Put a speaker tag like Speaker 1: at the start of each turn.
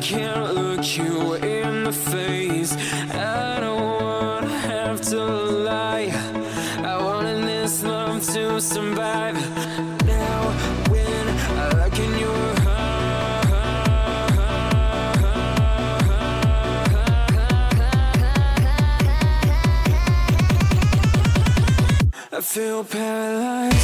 Speaker 1: can't look you in the face. I don't wanna have to lie. I wanted this love to survive. Now when I look in your I feel paralyzed.